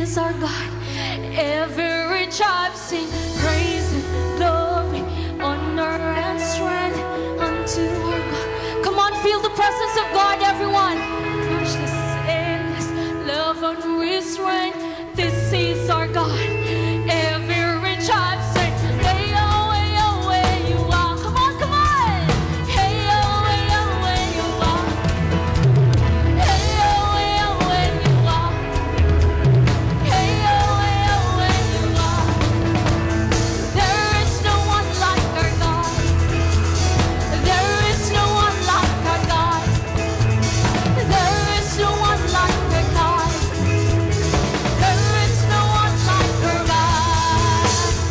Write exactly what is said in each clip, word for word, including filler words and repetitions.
is our God. Every tribe sing praise and glory, honor and strength unto our God. Come on, feel the presence of God, everyone. Matchless, endless, love unrestrained. This is our God. Every tribe sing, hey oh, hey oh, where you are. Come on, come on. Hey oh, hey oh, where you are. Hey oh, hey oh, where you are. Hey oh, hey oh, where you are. There is no one like our God. There is no one like our God. There is no one like our God. There is no one like our God.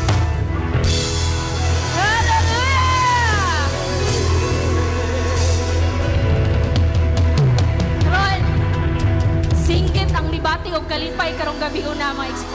Hallelujah! Ron, singkit ang libati o kalipay karong gabi una mga